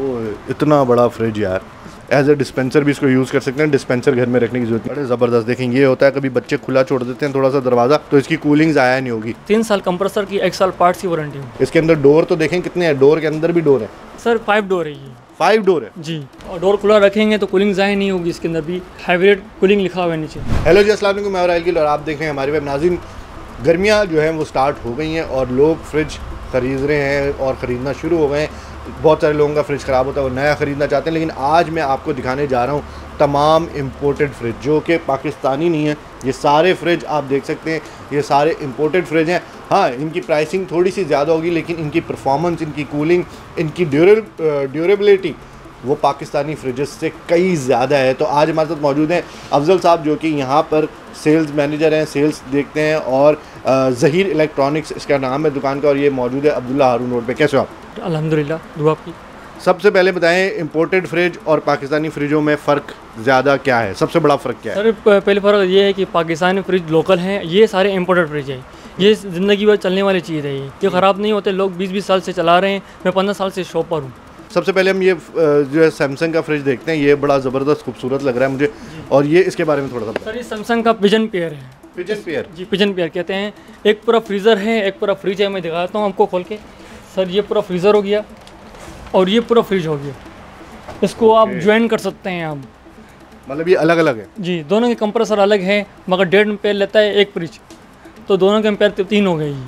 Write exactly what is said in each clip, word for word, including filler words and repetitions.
ओ इतना बड़ा फ्रिज यार, एज ए डिस्पेंसर भी इसको यूज़ कर सकते हैं, डिस्पेंसर घर में रखने की जरूरत नहीं। बड़े ज़बरदस्त। देखें ये होता है कभी बच्चे खुला छोड़ देते हैं थोड़ा सा दरवाज़ा तो इसकी कूलिंग ज़ाया नहीं होगी। तीन साल कंप्रेसर की, एक साल पार्ट्स की वारंटी है। इसके अंदर डोर तो देखें कितने हैं, डोर के अंदर भी डोर है सर, फाइव डोर है ये। फाइव डोर है जी, और डोर खुला रखेंगे तो कूलिंग ज़ाया नहीं होगी। इसके अंदर भी हाइब्रिड कूलिंग लिखा हुआ है नीचे। हेलो जी, अस्सलाम वालेकुम, मैं राइल और आप देख रहे हैं हमारे वेब। नाज़रीन, गर्मियाँ जो हैं वो स्टार्ट हो गई हैं और लोग फ्रिज ख़रीद रहे हैं और ख़रीदना शुरू हो गए हैं। बहुत सारे लोगों का फ्रिज ख़राब होता है, वो नया ख़रीदना चाहते हैं। लेकिन आज मैं आपको दिखाने जा रहा हूँ तमाम इम्पोर्टेड फ्रिज जो कि पाकिस्तानी नहीं है। ये सारे फ्रिज आप देख सकते हैं, ये सारे इम्पोर्टेड फ्रिज हैं। हाँ, इनकी प्राइसिंग थोड़ी सी ज़्यादा होगी लेकिन इनकी परफॉर्मेंस, इनकी कूलिंग, इनकी ड्यूरेबिलिटी वो पाकिस्तानी फ्रिजेस से कई ज़्यादा है। तो आज हमारे साथ मौजूद हैं अफजल साहब जो कि यहाँ पर सेल्स मैनेजर हैं, सेल्स देखते हैं, और ज़हीर इलेक्ट्रॉनिक्स इसका नाम है दुकान का, और ये मौजूद है अब्दुल्ला हारून रोड पे। कैसे हो आप? अल्हम्दुलिल्लाह, दुआ आपकी। सबसे पहले बताएं, इंपोर्टेड फ्रिज और पाकिस्तानी फ्रिजों में फ़र्क ज़्यादा क्या है? सबसे बड़ा फ़र्क क्या है? सर, पहले फ़र्क ये है कि पाकिस्तानी फ्रिज लोकल हैं, ये सारे इम्पोर्टेड फ्रिज है। ये ज़िंदगी भर चलने वाली चीज़ है। ये ये ख़राब नहीं होते। लोग बीस बीस साल से चला रहे हैं, मैं पंद्रह साल से शॉप पर हूँ। सबसे पहले हम ये जो है सैमसंग का फ्रिज देखते हैं। ये बड़ा ज़बरदस्त खूबसूरत लग रहा है मुझे, और ये इसके बारे में थोड़ा सा। सर, ये सैमसंग का पिजन पेयर है। Pigeon pair? जी, पिजन पेयर कहते हैं। एक पूरा फ्रीज़र है, एक पूरा फ्रिज है। मैं दिखाता हूँ आपको खोल के। सर, ये पूरा फ्रीज़र हो गया और ये पूरा फ्रिज हो गया। इसको आप ज्वाइन कर सकते हैं आप। मतलब ये अलग अलग है? जी, दोनों के कंप्रेसर अलग है, मगर डेढ़ एम्पेयर लेता है एक फ्रिज, तो दोनों के एम्पेयर तीन हो गए।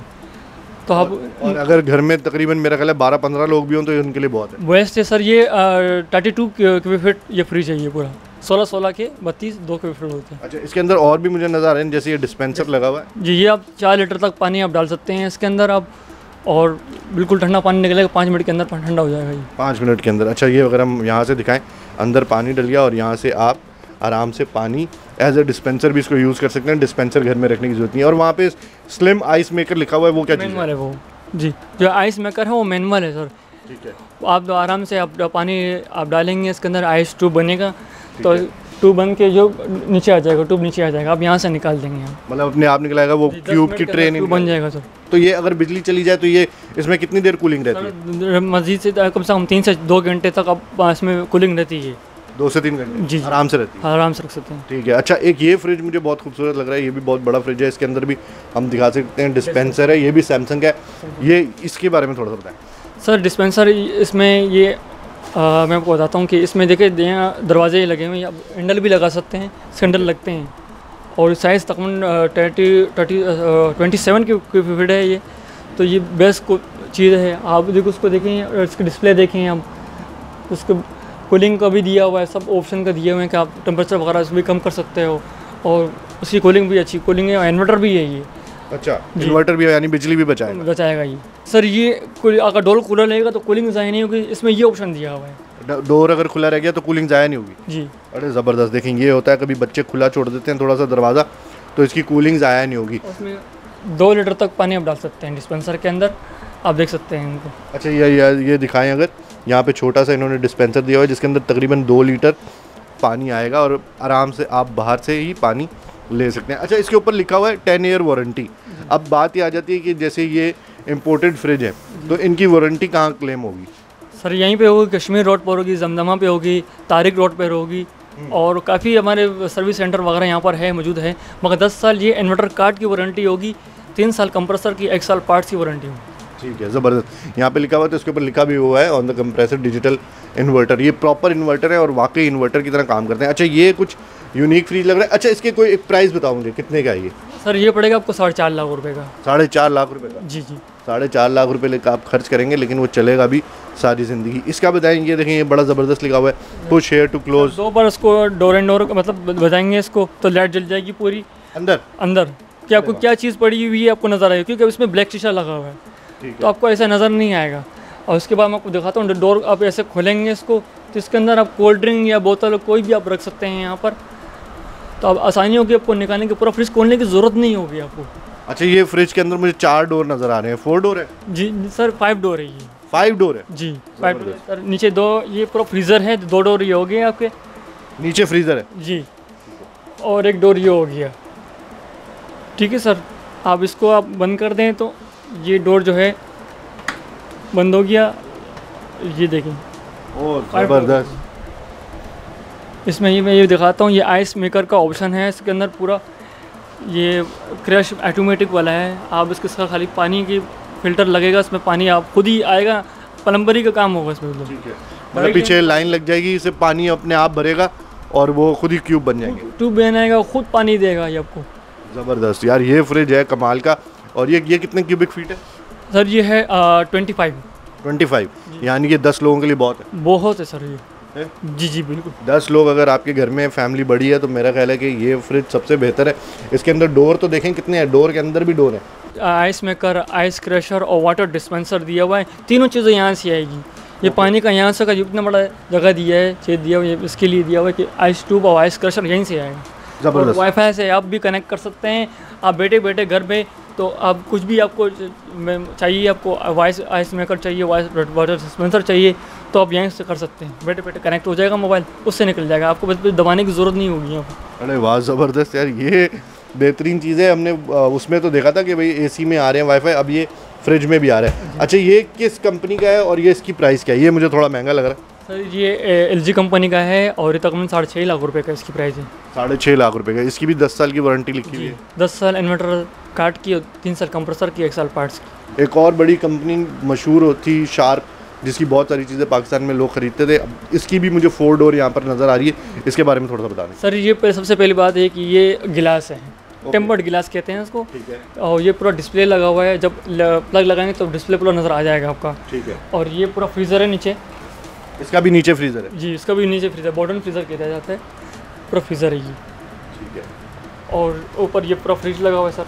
तो आप और, और अगर घर में तकरीबन मेरा ख्याल है बारह पंद्रह लोग भी हों तो उनके लिए बहुत है। वैसे सर ये थर्टी टू क्यूबिक फीट ये फ्रिज है। ये पूरा सोलह सोलह के बत्तीस दो क्यूबिक फीट होते हैं। अच्छा, इसके अंदर और भी मुझे नज़र आ रहे हैं, जैसे ये डिस्पेंसर लगा हुआ है। जी, ये आप चार लीटर तक पानी आप डाल सकते हैं इसके अंदर आप, और बिल्कुल ठंडा पानी निकलेगा। पाँच मिनट के अंदर ठंडा हो जाएगा ये। पाँच मिनट के अंदर? अच्छा, ये अगर हम यहाँ से दिखाएं, अंदर पानी डल गया और यहाँ से आप आराम से पानी एज ए डिस्पेंसर भी इसको यूज़ कर सकते हैं। डिस्पेंसर घर में रखने की जरूरत नहीं है। और वहाँ पे स्लिम आइस मेकर लिखा हुआ है, वो क्या चीज़ है? वो जी, जो आइस मेकर है वो मैनुअल है सर। ठीक है। आप आराम से आप पानी आप डालेंगे इसके अंदर, आइस ट्यूब बनेगा, तो ट्यूब बन के जो नीचे आ जाएगा, ट्यूब नीचे आ जाएगा, आप यहाँ से निकाल देंगे। मतलब अपने आप निकलाएगा, वो क्यूब की ट्रेन बन जाएगा सर। तो ये अगर बिजली चली जाए तो ये इसमें कितनी देर कूलिंग रहती है? मस्जिद से कम से कम तीन से दो घंटे तक आप इसमें कूलिंग रहती है। दो से तीन घंटे? जी, आराम से रहती है। आराम से रख सकते हैं। ठीक है। अच्छा, एक ये फ्रिज मुझे बहुत खूबसूरत लग रहा है, ये भी बहुत बड़ा फ्रिज है। इसके अंदर भी हम दिखा सकते हैं, डिस्पेंसर है, ये भी सैमसंग का है। ये इसके बारे में थोड़ा सा बताएं सर। डिस्पेंसर इसमें ये आ, मैं आपको बताता हूँ कि इसमें देखिए दरवाजे लगे हुए हैं, आप हैंडल भी लगा सकते हैं, हैंडल लगते हैं। और साइज़ तकरीबन थर्टी थर्टी ट्वेंटी सेवन की फीट है ये। तो ये बेस्ट चीज़ है। आप देखो उसको देखें और इसका डिस्प्ले देखें आप, उसको कूलिंग का भी दिया हुआ है, सब ऑप्शन का दिए हुए हैं कि आप टेम्परेचर वगैरह भी कम कर सकते हो, और उसकी कूलिंग भी अच्छी कूलिंग है। इन्वर्टर भी है ये। अच्छा, इन्वर्टर भी है, यानी बिजली भी बचाएगा? बचाएगा ये सर। ये अगर डोर खुला रहेगा तो कूलिंग ज़ाया नहीं होगी, इसमें ये ऑप्शन दिया हुआ है। डोर अगर खुला रह गया तो कूलिंग ज़ाया नहीं होगी? जी। अरे ज़बरदस्त। देखें ये होता है कभी बच्चे खुला छोड़ देते हैं थोड़ा सा दरवाज़ा तो इसकी कूलिंग ज़ाया नहीं होगी। उसमें दो लीटर तक पानी आप डाल सकते हैं डिस्पेंसर के अंदर, आप देख सकते हैं इनको। अच्छा, ये ये, ये दिखाएं, अगर यहाँ पे छोटा सा इन्होंने डिस्पेंसर दिया हुआ है जिसके अंदर तकरीबन दो लीटर पानी आएगा और आराम से आप बाहर से ही पानी ले सकते हैं। अच्छा, इसके ऊपर लिखा हुआ है टेन ईयर वारंटी। अब बात ये आ जाती है कि जैसे ये इम्पोर्टेड फ्रिज है तो इनकी वारंटी कहाँ क्लेम होगी? सर, यहीं पे होगी, कश्मीर रोड पर होगी, जमजमा पे होगी, तारिक रोड पर होगी, और काफ़ी हमारे सर्विस सेंटर वगैरह यहाँ पर है, मौजूद है। मगर दस साल ये इन्वर्टर कार्ड की वारंटी होगी, तीन साल कंप्रेसर की, एक साल पार्ट्स की वारंटी होगी। ठीक है, ज़बरदस्त। यहाँ पे लिखा हुआ है तो इसके ऊपर लिखा भी हुआ है on the compressor digital inverter. ये प्रॉपर इन्वर्टर है और वाकई इन्वर्टर की तरह काम करते हैं। अच्छा, ये कुछ यूनिक फ्रिज लग रहा है। अच्छा, इसके कोई एक प्राइस बताओ मुझे, कितने का है ये? सर, ये पड़ेगा आपको साढ़े चार लाख रुपए का। साढ़े चार लाख रुपए का? जी जी, साढ़े चार लाख रुपए लेकर आप खर्च करेंगे लेकिन वो चलेगा भी सारी ज़िंदगी। इसका बताएंगे, ये देखें ये बड़ा ज़बरदस्त लिखा हुआ है, पुश हियर टू क्लोज। दो बार उसको डोर एंड डोर मतलब बताएंगे इसको तो लाइट जल जाएगी पूरी अंदर अंदर कि आपको क्या चीज़ पड़ी हुई है आपको नज़र आएगी, क्योंकि इसमें ब्लैक शीशा लगा हुआ है तो आपको ऐसा नज़र नहीं आएगा। और उसके बाद मैं आपको दिखाता हूँ, डोर आप ऐसे खोलेंगे इसको तो इसके अंदर आप कोल्ड ड्रिंक या बोतल कोई भी आप रख सकते हैं यहाँ पर, तो अब आसानी होगी आपको निकालने की। पूरा फ्रिज खोलने की ज़रूरत नहीं होगी आपको। अच्छा, ये फ्रिज के अंदर मुझे चार डोर नज़र आ रहे हैं, फोर डोर है? जी सर, फाइव डोर है ये। फाइव डोर है? जी, फाइव डोर सर। नीचे दो, ये पूरा फ्रीज़र है, दो डोर ये हो गया आपके नीचे, फ्रीज़र है जी, और एक डोर ये हो गया। ठीक है सर, आप इसको आप बंद कर दें तो ये डोर जो है बंद हो गया। ये देखें, ओह ज़बरदस्त। इसमें ये मैं ये दिखाता हूँ, ये आइस मेकर का ऑप्शन है इसके अंदर पूरा। ये क्रश ऑटोमेटिक वाला है, आप इसके साथ खाली पानी की फ़िल्टर लगेगा, इसमें पानी आप खुद ही आएगा, प्लम्बरी का काम होगा इसमें। ठीक है, मतलब पीछे लाइन लग जाएगी, इसे पानी अपने आप भरेगा और वो खुद ही क्यूब बन जाएंगे। ट्यूब बनाएगा, खुद पानी देगा ये आपको। ज़बरदस्त यार, ये फ्रिज है कमाल का। और ये ये कितने क्यूबिक फीट है सर? ये है ट्वेंटी फाइव। ट्वेंटी फाइव, यानी कि दस लोगों के लिए बहुत है। बहुत है सर ये है? जी जी बिल्कुल। दस लोग अगर आपके घर में फैमिली बड़ी है तो मेरा ख्याल है कि ये फ्रिज सबसे बेहतर है। इसके अंदर डोर तो देखें कितने हैं, डोर के अंदर भी डोर है। आइस मेकर, आइस क्रशर और वाटर डिस्पेंसर दिया हुआ है, तीनों चीज़ें यहाँ से आएगी। ये पानी का यहाँ से का इतना बड़ा जगह दिया है, छेद दिया हुआ है, इसके लिए दिया हुआ है कि आइस ट्यूब और आइस क्रशर यहीं से आएगा। ज़बरदस्त। वाईफाई से आप भी कनेक्ट कर सकते हैं, आप बैठे बैठे घर पे, तो आप कुछ भी आपको चाहिए, आपको वाइस आइस मेकर चाहिए, वाइस वाटर डिस्पेंसर चाहिए, तो आप यहीं से कर सकते हैं। बैठे बैठे कनेक्ट हो जाएगा मोबाइल, उससे निकल जाएगा, आपको बस दबाने की ज़रूरत नहीं होगी यहाँ पर। अरे वाह ज़बरदस्त यार, ये बेहतरीन चीज़ है। हमने उसमें तो देखा था कि भाई एसी में आ रहे हैं वाईफाई, अब ये फ्रिज में भी आ रहा है। अच्छा, ये किस कंपनी का है और ये इसकी प्राइस क्या है? ये मुझे थोड़ा महंगा लग रहा है सर। ये एल जी कंपनी का है और ये तकरीबन साढ़े छः लाख रुपए का इसकी प्राइस है। साढ़े छः लाख रुपए का। इसकी भी दस साल की वारंटी लिखी हुई है। दस साल इन्वर्टर कार्ड की, तीन साल कंप्रेसर की, एक साल पार्ट्स की। एक और बड़ी कंपनी मशहूर होती शार्प, जिसकी बहुत सारी चीज़ें पाकिस्तान में लोग खरीदते थे। अब इसकी भी मुझे फोर डोर यहाँ पर नज़र आ रही है, इसके बारे में थोड़ा सा बता दें सर। ये पहले सबसे पहली बात है कि ये गिलास है, टेम्पर्ड गिलास कहते हैं इसको। ठीक है। और ये पूरा डिस्प्ले लगा हुआ है, जब प्लग लगाएंगे तो डिस्प्ले पूरा नज़र आ जाएगा आपका। ठीक है। और ये पूरा फ्रीज़र है नीचे। इसका भी नीचे फ्रीज़र है? जी, इसका भी नीचे फ्रीज़र, बॉटम फ्रीज़र कहता जाता है, पूरा फ्रीज़र है ये। ठीक है। और ऊपर ये पूरा फ्रिज लगा हुआ है सर।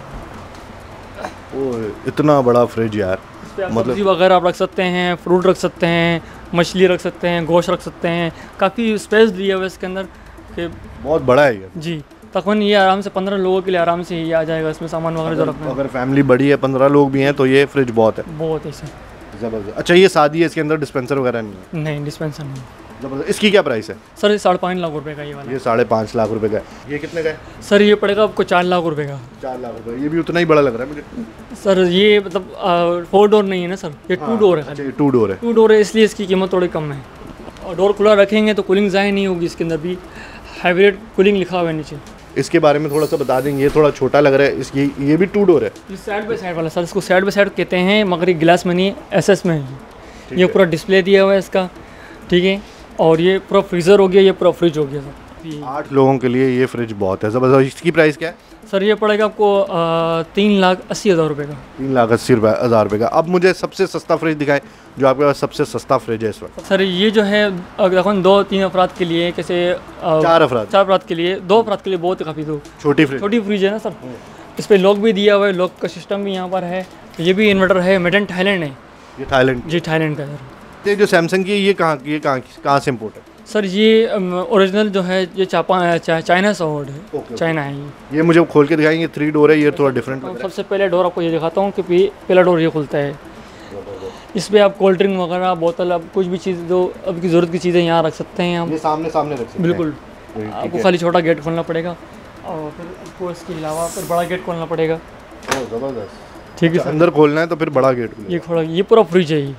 ओह, इतना बड़ा फ्रिज यार। मतलब सब्जी वगैरह आप रख सकते हैं, फ्रूट रख सकते हैं, मछली रख सकते हैं, गोश्त रख सकते हैं, काफ़ी स्पेस दिया हुआ है इसके अंदर कि बहुत बड़ा है ये। जी, तकरीबन ये आराम से पंद्रह लोगों के लिए आराम से ये आ जाएगा, इसमें सामान वगैरह जो रखना है। अगर फैमिली बड़ी है, पंद्रह लोग भी हैं, तो ये फ्रिज बहुत है। बहुत है सर। ज़बरदस्त। अच्छा, ये शादी है, इसके अंदर डिस्पेंसर वगैरह नहीं है? नहीं, डिस्पेंसर नहीं। ज़बरदस्त। इसकी क्या प्राइस है सर? ये साढ़े पाँच लाख रुपए का ये वाला। ये साढ़े पाँच लाख रुपए का है। ये कितने का है सर? ये पड़ेगा आपको चार लाख रुपए का। चार लाख रुपए। ये भी उतना ही बड़ा लग रहा है मुझे सर। ये मतलब फोर डोर नहीं है ना सर, ये टू डोर है। अच्छा, ये टू डोर है। टू डोर है, इसलिए इसकी कीमत थोड़ी कम है। और डोर खुला रखेंगे तो कूलिंग ज़ाहिर नहीं होगी, इसके अंदर भी हाइब्रिड कूलिंग लिखा हुआ है नीचे। इसके बारे में थोड़ा सा बता देंगे। ये थोड़ा छोटा लग रहा है, इसकी ये भी टू डोर है? ये साइड बाई साइड वाला सर, इसको साइड बाई साइड कहते हैं, मगर ये गिलास में नहीं, एस एस में है। ये पूरा डिस्प्ले दिया हुआ है इसका, ठीक है। और ये पूरा फ्रीज़र हो गया, ये पूरा फ्रिज हो गया सर। आठ लोगों के लिए ये फ्रिज बहुत है। ज़बरदस्त। इसकी प्राइस क्या है सर? ये पड़ेगा आपको आ, तीन लाख अस्सी हज़ार रुपये का। तीन लाख अस्सी रुपये हज़ार रुपये का। अब मुझे सबसे सस्ता फ्रिज दिखाएं, जो आपके पास सबसे सस्ता फ्रिज है इस वक्त। सर ये जो है अगर दो तीन अफराद के लिए, कैसे चार अफराद चार अफराद के लिए, दो अफराद के लिए बहुत काफ़ी। दो छोटी फ्रिज छोटी फ्रिज है ना सर। इस पर लॉक भी दिया हुआ है, लॉक का सिस्टम भी यहाँ पर है। ये भी इन्वर्टर है, मेड इन थाईलैंड है। ये थाईलैंड? जी, थाईलैंड का सर। ये जो सैमसंग की है, ये कहाँ की, ये कहाँ कहाँ से इम्पोर्ट है सर? ये ओरिजिनल जो है ये चापा चा, चाइना से ऑर्डर है। ओके, चाइना है ये। ये मुझे खोल के दिखाएंगे। थ्री डोर है, ये थोड़ा डिफरेंट लग रहा है। सबसे पहले डोर आपको ये दिखाता हूँ कि पहला डोर ये खुलता है। इस पर आप कोल्ड ड्रिंक वगैरह, बोतल, आप कुछ भी चीज़ जो आपकी ज़रूरत की चीज़ें यहाँ रख सकते हैं हम। ये सामने सामने रख सकते हैं। बिल्कुल। आपको खाली छोटा गेट खोलना पड़ेगा और फिर आपको इसके अलावा फिर बड़ा गेट खोलना पड़ेगा। ज़बरदस्त। ठीक है सर। अंदर खोलना है तो फिर बड़ा गेट। ये खोला, ये पूरा फ्रिज है। ये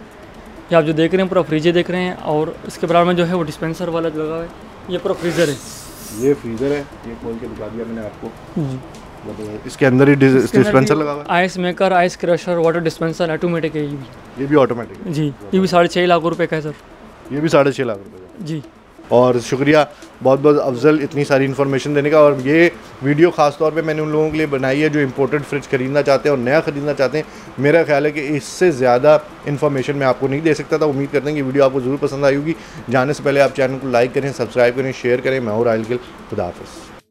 ये आप जो देख रहे हैं पूरा फ्रिज देख रहे हैं। और इसके बराबर में जो है वो डिस्पेंसर वाला जो लगा हुआ है, ये पूरा फ्रीज़र है। ये फ्रीज़र है, ये खोल के दिखा दिया मैंने आपको। जी। इसके अंदर ही डिस्पेंसर लगा हुआ है। Ice maker, ice crusher, water dispenser automatic है ये भी। ये भी ऑटोमेटिक है? जी, ये भी साढ़े छः लाख रुपए का है सर। ये भी साढ़े छः लाख रुपए का? जी। और शुक्रिया बहुत बहुत अफजल इतनी सारी इन्फॉर्मेशन देने का। और ये वीडियो ख़ास तौर पे मैंने उन लोगों के लिए बनाई है जो इंपोर्टेड फ्रिज ख़रीदना चाहते हैं और नया ख़रीदना चाहते हैं। मेरा ख्याल है कि इससे ज़्यादा इन्फॉर्मेशन मैं आपको नहीं दे सकता था। उम्मीद करते हैं कि वीडियो आपको ज़रूर पसंद आई होगी। जाने से पहले आप चैनल को लाइक करें, सब्सक्राइब करें, शेयर करें। मैं और आइल गिल, खुदा हाफ़िज़।